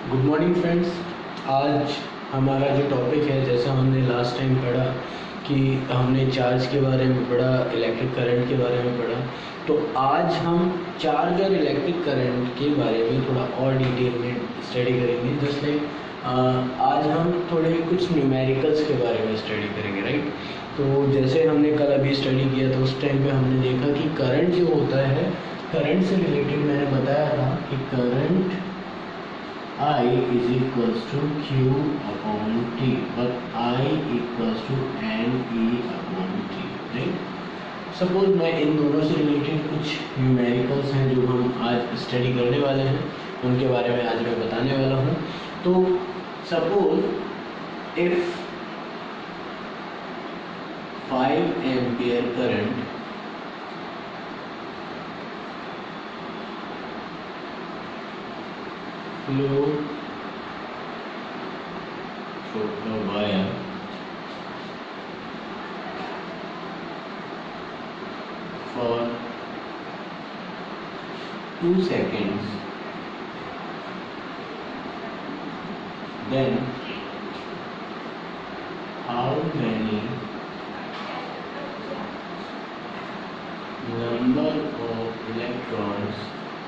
Good morning friends. आज हमारा जो टॉपिक है, जैसा हमने लास्ट टाइम पढ़ा कि हमने चार्ज के बारे में पढ़ा, इलेक्ट्रिक करंट के बारे में पढ़ा, तो आज हम चार्ज और इलेक्ट्रिक करंट के बारे में थोड़ा और डिटेल में स्टडी करेंगे। जस्ट लाइक आज हम थोड़े कुछ न्यूमेरिकल्स के बारे में स्टडी करेंगे, राइट। तो जैसे हमने कल अभी स्टडी किया था, उस टाइम पे हमने देखा कि करंट जो होता है, करंट से रिलेटेड मैंने बताया था कि current I is equals to Q upon T, but I equals to NE upon T, right? Suppose मैं इन दोनों से रिलेटेड कुछ न्यूमेरिकल्स हैं जो हम आज स्टडी करने वाले हैं, उनके बारे में आज मैं बताने वाला हूँ। तो suppose if 5 ampere current flow through a wire for 2 seconds, then how many number of electrons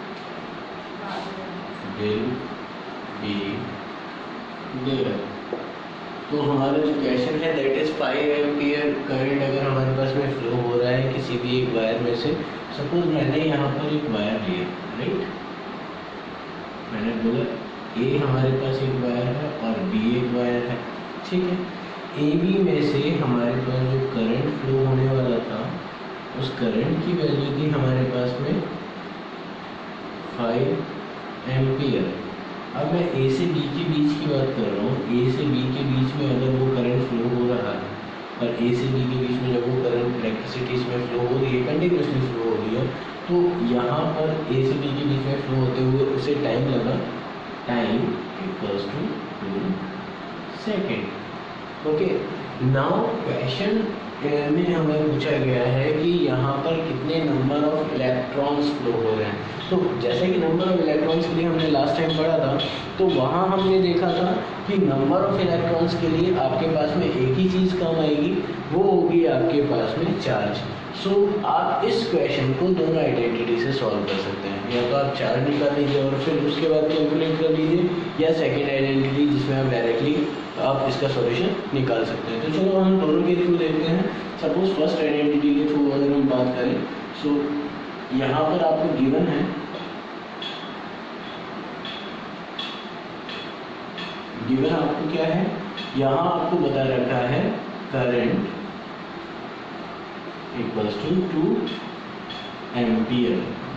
will be there? तो हमारा जो क्वेश्चन है दैट इज 5 एम्पियर करंट अगर हमारे पास में फ्लो हो रहा है किसी भी एक वायर में से। सपोज मैंने यहाँ पर एक वायर लिया, राइट। मैंने बोला ए हमारे पास एक वायर है और बी एक वायर है, ठीक है। ए बी में से हमारे पास जो करंट फ्लो होने वाला था, उस करंट की वैल्यू थी हमारे पास में 5 एम्पियर। अब मैं ए से बी के बीच की बात कर रहा हूँ। ए से बी के बीच में अगर वो करंट फ्लो हो रहा है और ए से बी के बीच में जब वो करंट इलेक्ट्रिसिटी इसमें फ्लो हो रही है, कंटिन्यूसली फ्लो हो रही है, तो यहाँ पर ए से बी के बीच में फ्लो होते हुए उसे टाइम लगा, time equals to 2 second. Okay, now question में हमें पूछा गया है कि यहाँ पर कितने नंबर ऑफ इलेक्ट्रॉन्स फ्लो हो रहे हैं। तो जैसे कि नंबर ऑफ इलेक्ट्रॉन्स के लिए हमने लास्ट टाइम पढ़ा था, तो वहाँ हमने देखा था कि नंबर ऑफ इलेक्ट्रॉन्स के लिए आपके पास में एक ही चीज़ काम आएगी, वो होगी आपके पास में चार्ज। सो आप इस क्वेश्चन को दोनों आइडेंटिटी से सॉल्व कर सकते हैं। या तो आप चार्ज निकाल लीजिए और फिर उसके बाद कैलकुलेट कर लीजिए, या सेकेंड आइडेंटिटी जिसमें आप डायरेक्टली आप इसका सॉल्यूशन निकाल सकते हैं। तो चलो हम दोनों के थ्रू देखते हैं। सपोज फर्स्ट आइडेंटिटी के थ्रू अगर हम बात करें, सो यहाँ पर आपको गिवन है, गिवन आपको क्या है, यहाँ आपको बता रखा है current equals to 2 ampere,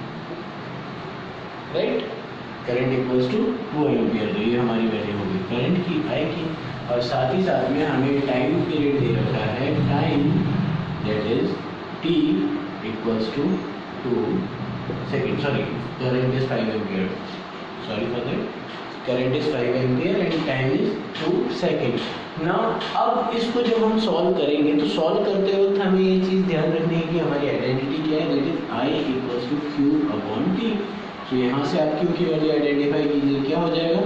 right. Current equals to 2 ampere, तो ये हमारी वैल्यू होगी करंट की, आई की। और साथ ही साथ में हमें टाइम पीरियड दे रखा है, time that is t equals to 2 second. Sorry, current is 5 ampere, sorry for that, current is 5 ampere and time is 2 second. Now अब इसको जब हम सॉल्व करेंगे, तो सॉल्व करते वक्त हमें ये चीज़ ध्यान रखनी है कि हमारी आइडेंटिटी क्या है, that is I equals to Q upon T. तो यहाँ से आप क्यू की वैल्यू आइडेंटिफाई कीजिए, क्या हो जाएगा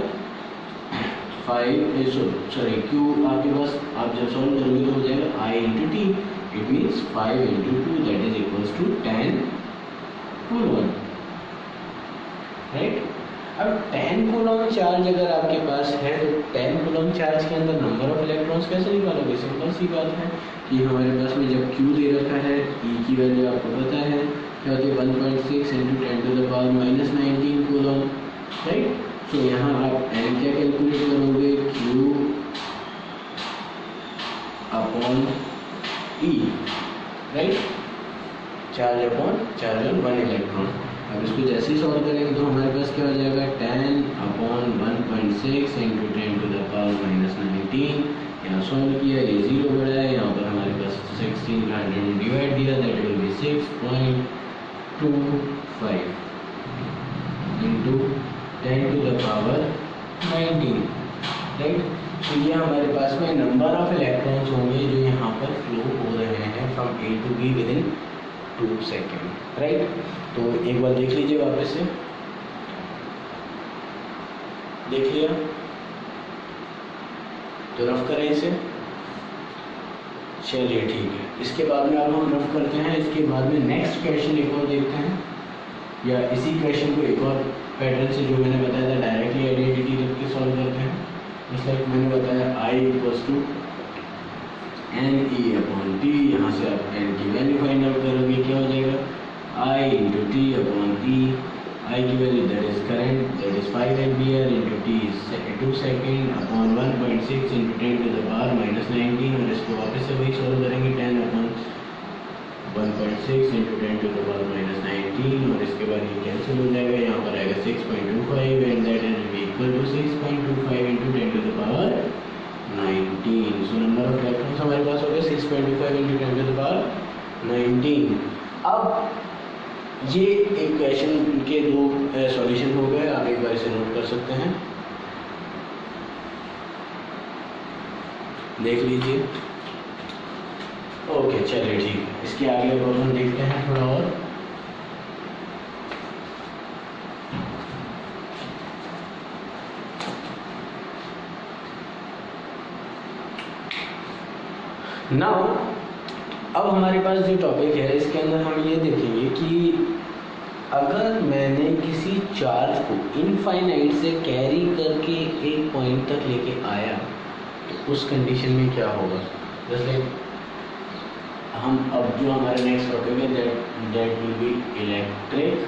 5 सॉरी क्यू आपके पास, आप जब सॉल्व करोगे तो हो जाएगा I into T. It means 5 into 2 that is equals to 10 coulomb, right. अब 10 कूलम चार्ज अगर आपके पास है, तो 10 कूलम चार्ज के अंदर नंबर ऑफ इलेक्ट्रॉन्स कैसे निकालोगे? सिंपल सी बात है कि हमारे पास में जब Q दे रखा है, E की वैल्यू आपको पता है क्या होती है, 1.6 into 10 to the power -19 coulomb, right. तो यहाँ आप N क्या कैलकुलेट करोगे, Q upon E, right, charge upon charge on 1 electron. अब इसको जैसे ही सॉल्व करेंगे तो हमारे पास क्या हो जाएगा, 10 upon 1.6 into 10 to the power -19। यहाँ सॉल्व किया, ये 0 बढ़ा है, यहाँ पर हमारे पास 1600 में डिवाइड दिया, that will be 6.25 into 10 to the power 19, right. तो ये हमारे पास में नंबर ऑफ इलेक्ट्रॉन्स होंगे जो यहाँ पर फ्लो हो रहे हैं from A to B within 2 second, right. तो एक बार देख लीजिए वापस से, देख लिया, तो रफ करें इसे। चलिए ठीक है, इसके बाद में अब हम रफ करते हैं। इसके बाद में नेक्स्ट क्वेश्चन एक और देखते हैं, या इसी क्वेश्चन को एक और पैटर्न से जो मैंने बताया था डायरेक्टली आइडेंटिटी रख के सॉल्व करते हैं। जैसे लाइक मैंने बताया I equals to N E upon T, यहाँ से आप एन की वैल्यू फाइंड आउट करोगे, क्या हो जाएगा I into T upon T. I की value that is current, that is 5 ampere into T 2 second upon 1.6 into 10 to the power minus 19, और इसको वापस से वही सॉल्व करेंगे 10 upon 1.6 into 10 to the power minus 19, और इसके बाद ये कैंसिल हो जाएगा, यहाँ पर आएगा 6.25 and that is equal to 6.25 into 10 to the power 19। So number of electrons हमारे पास हो गया 6.25 इंटू 10 टू द पावर 19। अब ये एक क्वेश्चन के दो सॉल्यूशन हो गए, आप एक बार इसे नोट कर सकते हैं, देख लीजिए। ओके चलिए ठीक है, इसके आगे प्रॉब्लम देखते हैं थोड़ा और। नाउ अब हमारे पास जो टॉपिक है इसके अंदर हम ये देखेंगे कि अगर मैंने किसी चार्ज को इनफाइनाइट से कैरी करके एक पॉइंट तक लेके आया तो उस कंडीशन में क्या होगा। जैसे हम अब जो हमारा नेक्स्ट टॉपिक है that will be electric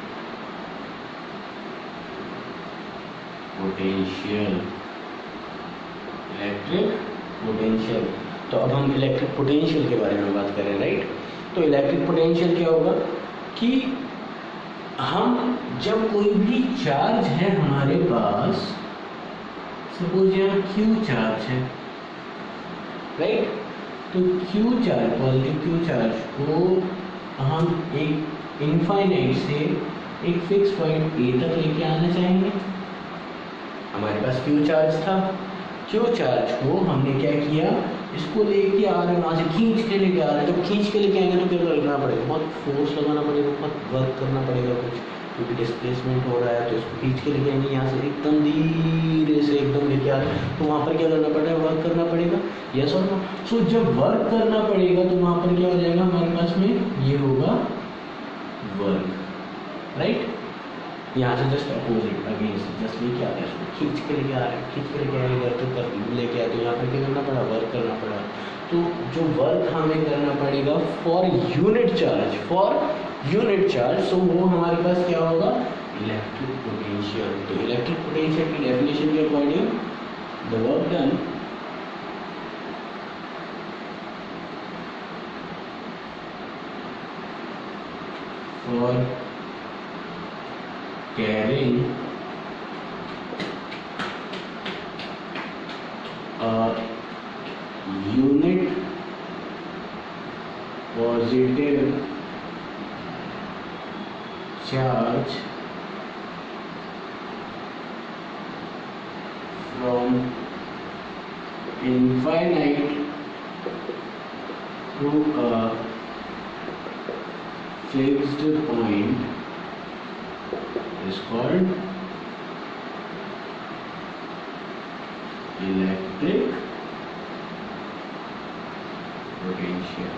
potential. Electric potential, तो अब हम इलेक्ट्रिक पोटेंशियल के बारे में बात करें, राइट। तो इलेक्ट्रिक पोटेंशियल क्या होगा कि हम जब कोई भी चार्ज है हमारे पास, सपोज यहाँ Q चार्ज है, राइट, तो Q charge, positive Q charge को हम एक इनफाइनाइट से एक फिक्स पॉइंट A तक लेके आना चाहेंगे। हमारे पास Q चार्ज था, Q चार्ज को हमने क्या किया, इसको लेके आ रहे हैं, वहाँ से खींच के लेके आ रहे हैं। जब खींच के लेके आएंगे तो क्या करना पड़ेगा, बहुत फोर्स लगाना पड़ेगा, बहुत वर्क करना पड़ेगा कुछ, क्योंकि डिस्प्लेसमेंट हो रहा है। तो इसको खींच के लेके आएंगे, यहाँ से एकदम धीरे से एकदम लेके आ रहे हैं, तो वहाँ पर क्या करना पड़ेगा, वर्क करना पड़ेगा, यस और नो। सो जब वर्क करना पड़ेगा तो वहाँ पर क्या हो जाएगा, हमारे पास में ये होगा वर्क, राइट। यहाँ से जस्ट अपोजिट अगेंस्ट, जस्ट लेके आ रहे हैं, खींच के लेके आ रहे हैं, खींच के लेके आएंगे तो कर लेके आए, तो यहाँ पर क्या करना पड़ा, वर्क करना पड़ा। तो जो वर्क हमें करना पड़ेगा फॉर यूनिट चार्ज, सो वो हमारे पास क्या होगा, इलेक्ट्रिक पोटेंशियल। तो इलेक्ट्रिक पोटेंशियल की डेफिनेशन के according the work done for carrying a unit positive charge from infinite to a fixed point is called electric potential.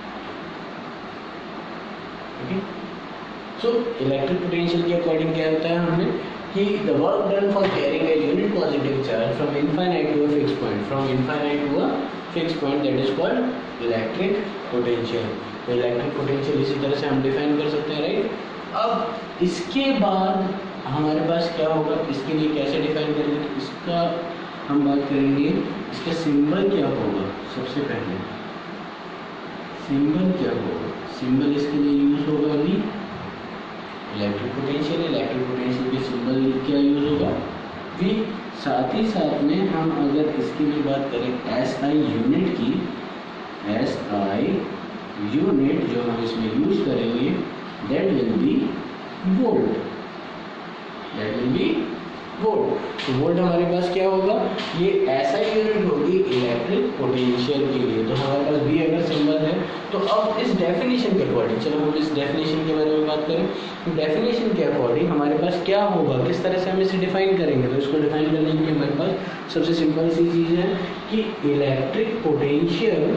Okay, so electric potential के according क्या होता है हमने कि the work done for carrying a unit positive charge from infinite to a fixed point, from infinite to a fixed point, that is called electric potential. तो electric potential इसी तरह से हम डिफाइन कर सकते हैं, राइट। अब इसके बाद हमारे पास क्या होगा, इसके लिए कैसे डिफाइन करेंगे, तो इसका हम बात करेंगे, इसका सिंबल क्या होगा। सबसे पहले सिंबल क्या होगा, सिंबल इसके लिए यूज होगा अभी इलेक्ट्रिक पोटेंशियल। इलेक्ट्रिक पोटेंशियल के सिंबल क्या यूज होगा भी। साथ ही साथ में हम अगर इसके लिए बात करें SI यूनिट की, SI यूनिट जो हम इसमें यूज करेंगे that will be volt, that will be volt. तो वोल्ट हमारे पास क्या होगा, ये ऐसा यूनिट होगी इलेक्ट्रिक पोटेंशियल के लिए। तो हमारे पास V अगर सिंबल है तो अब इस डेफिनेशन के अकॉर्डिंग, चलो हम इस डेफिनेशन के बारे में बात करें। तो डेफिनेशन के अकॉर्डिंग हमारे पास क्या होगा, किस तरह से हम इसे डिफाइन करेंगे। तो इसको डिफाइन करने के लिए हमारे पास सबसे सिंपल सी चीज़ है कि electric potential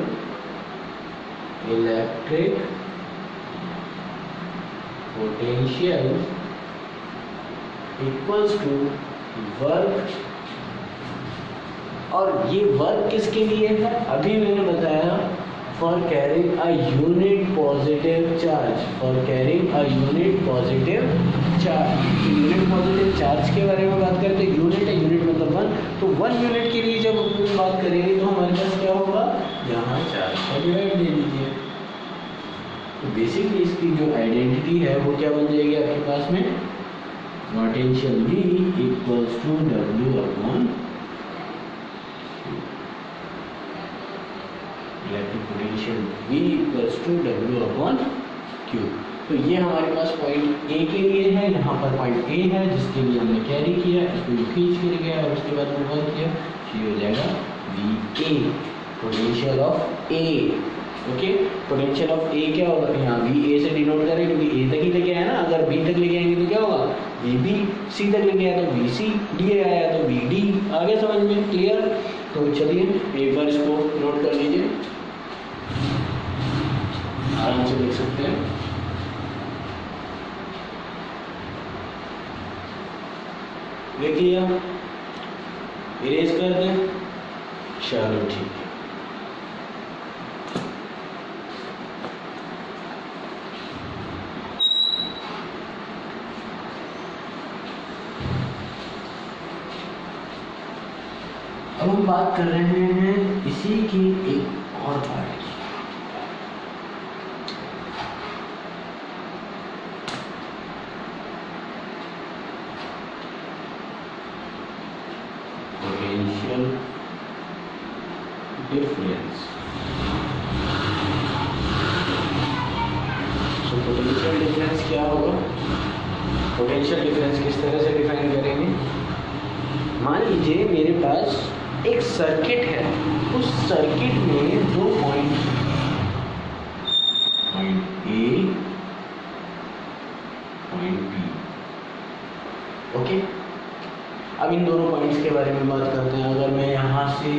equals to work, और ये वर्क किसके लिए है, अभी मैंने बताया for carrying a unit positive charge, unit positive charge के बारे में बात करते हैं। यूनिट है, यूनिट मतलब 1, तो 1 यूनिट के लिए जब हम बात करेंगे तो हमारे पास क्या होगा, यहाँ चार्ज का डिवाइड दे दीजिए। तो बेसिकली इसकी जो आइडेंटिटी है वो क्या बन जाएगी आपके पास में, potential V equals to W upon electric potential V equals to W upon Q। तो ये हमारे पास पॉइंट A के लिए है, यहाँ पर पॉइंट A है जिसके लिए हमने कैरी किया, इसको खींच कर गया और उसके बाद में वर्क किया, ये हो जाएगा VA, potential of A। Okay, potential of A क्या होगा, यहाँ VA से डिनोट करें क्योंकि A तक ही लेके आया ना, अगर B तक लेके आएंगे तो क्या होगा, VB, C तक लेके आया तो VC, D आया तो VD। आगे समझ में क्लियर। तो चलिए एक बार इसको नोट कर लीजिए, आराम से देख सकते हैं। देख लिया, इरेज कर दें, चलो ठीक है। अब हम बात कर रहे हैं इसी की एक और पार्ट की। Potential difference. So potential difference क्या होगा, पोटेंशियल डिफरेंस किस तरह से डिफाइन करेंगे। मान लीजिए मेरे पास एक सर्किट है, उस सर्किट में 2 point A, point B। Okay, अब इन दोनों पॉइंट्स के बारे में बात करते हैं। अगर मैं यहाँ से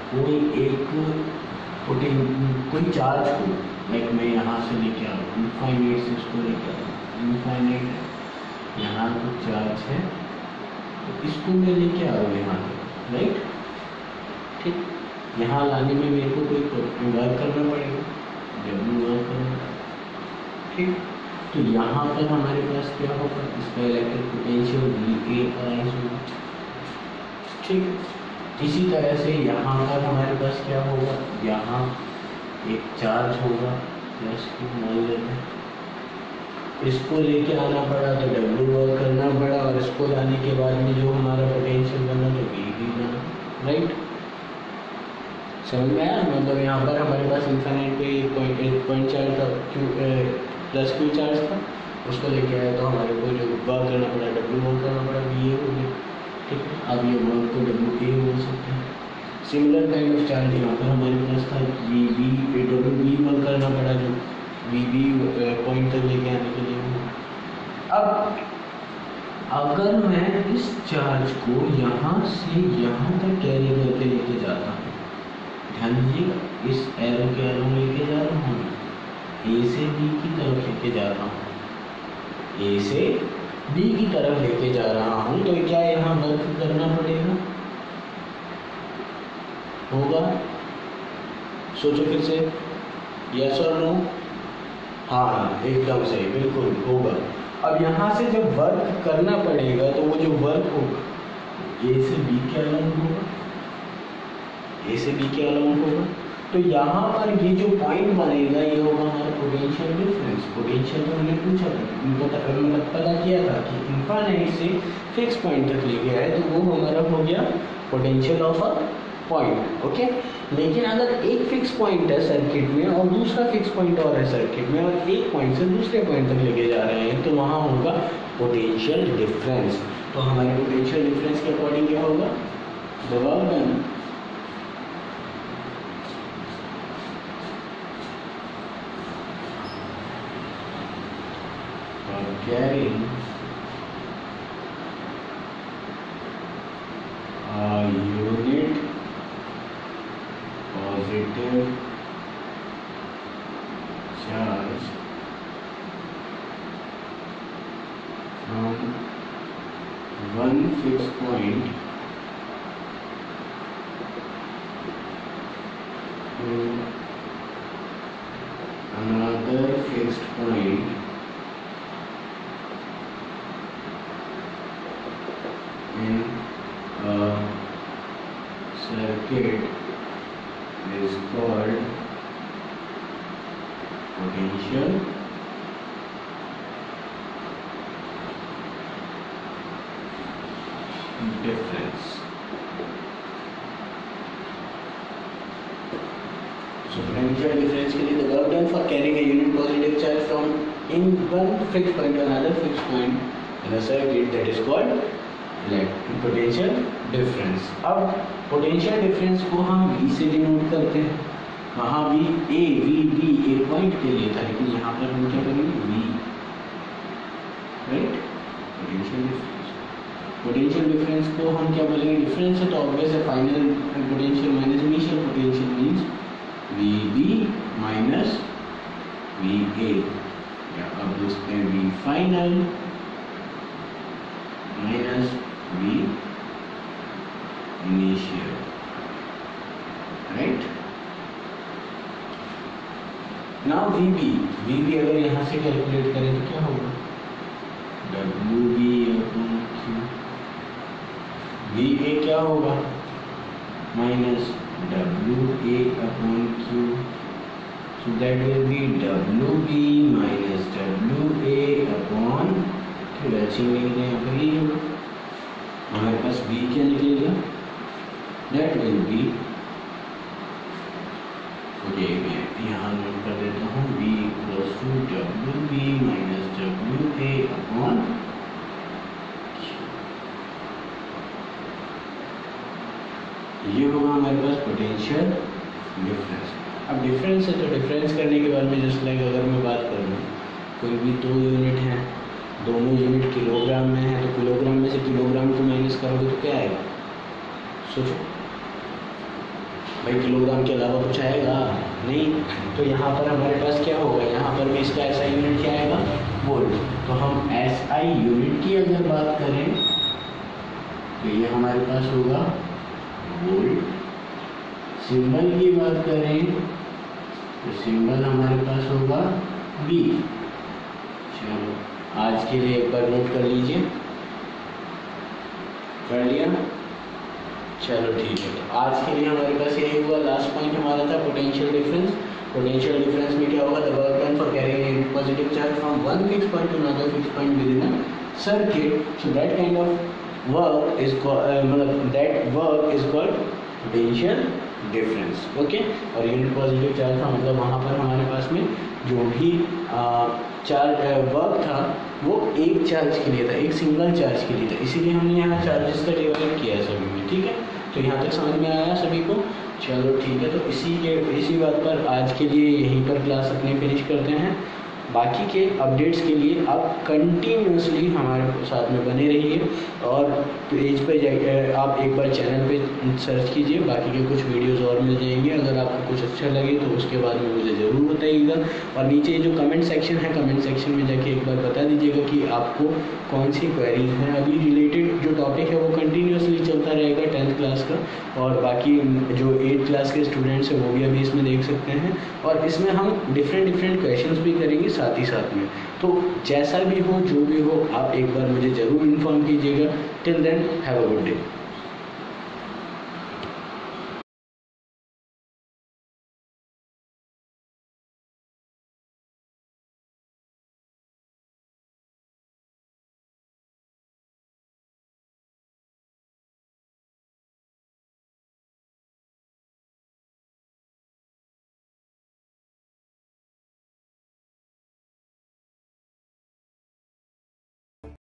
कोई चार्ज को, लाइक मैं यहाँ से लेके आ रहा हूँ, इनफाइनाइट से इसको लेके आ रहा हूँ, इनफाइनाइट यहाँ कुछ चार्ज है, तो इसको मैं लेके आ रहा हूँ यहाँ से, राइट। ठीक, यहाँ लाने में मेरे को कोई वर्क करना पड़ेगा, W वर्क करना पड़ेगा। ठीक, तो यहाँ पर हमारे पास क्या होगा, इसका इलेक्ट्रिक पोटेंशियल VA होगा। ठीक, इसी तरह से यहाँ पर हमारे पास क्या होगा, यहाँ एक चार्ज होगा, प्लस Q मान लेते हैं, इसको लेके आना पड़ा तो W वर्क करना पड़ा, और इसको लाने के बाद में जो हमारा पोटेंशियल बना तो VB बना, राइट। समझ में आया, मतलब यहाँ पर हमारे पास इन्फिनिट पे एक पॉइंट चार्ज था, प्लस Q चार्ज था, उसको लेके आया तो हमारे को जो वर्क करना पड़ा W वर्क करना पड़ा, VA हो गया। ठीक है, अब ये वर्क को WA बोल सकते हैं। सिमिलर काइंड ऑफ चार्ज यहाँ पर हमारे पास था, WB वर्क करना पड़ा, जो VB पॉइंट तक लेके आने के लिए। अब अगर मैं इस चार्ज को यहाँ से यहाँ तक कैरी करके लेके जाता हूँ, ध्यान दीजिएगा, इस एरो के एरो लेके जा रहा हूँ, A से B की तरफ लेके जा रहा हूँ, A से B की तरफ लेके जा रहा हूँ, तो क्या यहाँ वर्क करना पड़ेगा, होगा। सोचो फिर से, यस और नो। हाँ, एकदम सही, बिल्कुल होगा। अब यहाँ से जब वर्क करना पड़ेगा तो वो जो वर्क होगा A से B के अलाउंड होगा, A से B के अलाउंड होगा। तो यहाँ पर ये जो पॉइंट बनेगा ये होगा हमारा पोटेंशियल डिफरेंस। पोटेंशियल तो हमने पूछा था, मतलब पता किया था कि इनफाइनाइट से फिक्स पॉइंट तक लेके आए, तो वो हमारा हो गया potential of a point, okay. लेकिन अगर एक फिक्स पॉइंट है सर्किट में और दूसरा फिक्स पॉइंट और है सर्किट में और एक पॉइंट से दूसरे पॉइंट तक लेके जा रहे हैं तो वहाँ होगा पोटेंशियल डिफरेंस। तो हमारे पोटेंशियल डिफरेंस के अकॉर्डिंग क्या होगा, the work done carrying a unit positive charge from one fixed point to another fixed point in a circuit is called potential difference. So potential difference के लिए the work done for carrying a unit positive charge from in one fixed point to another fixed point in a circuit that is called potential difference. अब potential difference को हम V से denote करते हैं। वहाँ भी A V B एक point के लिए था, लेकिन यहाँ पर हम क्या करेंगे V, right. Potential difference, potential difference को हम क्या बोलेंगे, डिफरेंस है तो ऑब्वियस है final potential minus initial potential means VB minus VA, या अब लिखते हैं V final minus V initial, right? Now VB अगर यहाँ से कैलकुलेट करें तो क्या होगा, WB अपॉन Q, VA क्या होगा minus WA upon Q, so that will be WB minus WA upon Q। ऐसे लिखते हैं यहाँ पर ये होगा, हमारे पास B क्या निकलेगा, that will be, ओके मैं यहाँ नोट कर देता हूँ, B equals to WB minus WA upon ये होगा हमारे पास पोटेंशियल डिफरेंस। अब डिफरेंस है तो डिफरेंस करने के बाद में जस्ट लाइक अगर मैं बात करूँ, कोई भी दो यूनिट हैं, दोनों यूनिट किलोग्राम में है तो किलोग्राम में से किलोग्राम को माइनस करोगे तो क्या आएगा, सोचो भाई, किलोग्राम के अलावा कुछ आएगा नहीं। तो यहाँ पर हमारे पास क्या होगा, यहाँ पर भी इसका SI यूनिट क्या आएगा, वोल्ट। तो हम SI यूनिट की अगर बात करें तो ये हमारे पास होगा वोल्ट। सिंबल की बात करें तो सिंबल हमारे पास होगा V। चलो आज के लिए एक बार नोट कर लीजिए, कर लिया, चलो ठीक है। तो आज के लिए हमारे पास यही हुआ, लास्ट पॉइंट हमारा था पोटेंशियल डिफरेंस। पोटेंशियल डिफरेंस में क्या होगा, the work done for carrying a positive charge from one fix point to another fix point within a circuit, so that kind of work is मतलब that work is called potential difference, okay. और unit positive charge था मतलब वहाँ पर हमारे पास में जो भी चार्ज वर्क था वो एक चार्ज के लिए था, एक सिंगल चार्ज के लिए था, इसीलिए हमने यहाँ चार्जेस का डिवाइड किया है सभी में, ठीक है। तो यहाँ तक समझ में आया सभी को, चलो ठीक है। तो इसी बात पर आज के लिए यहीं पर क्लास अपनी फिनिश करते हैं। बाकी के अपडेट्स के लिए आप कंटिन्यूसली हमारे साथ में बने रहिए और पेज पे जाकर आप एक बार चैनल पे सर्च कीजिए, बाकी के कुछ वीडियोस और मिल जाएंगे। अगर आपको कुछ अच्छा लगे तो उसके बाद में मुझे ज़रूर बताइएगा और नीचे जो कमेंट सेक्शन है, कमेंट सेक्शन में जाके एक बार बता दीजिएगा कि आपको कौन सी क्वेरीज हैं। अभी रिलेटेड जो टॉपिक है वो कंटिन्यूसली चलता रहेगा 10th क्लास का, और बाकी जो 8th क्लास के स्टूडेंट्स हैं वो भी अभी इसमें देख सकते हैं, और इसमें हम डिफरेंट क्वेश्चंस भी करेंगे साथ ही साथ में। तो जैसा भी हो, जो भी हो, आप एक बार मुझे ज़रूर इन्फॉर्म कीजिएगा। Till then have a good day.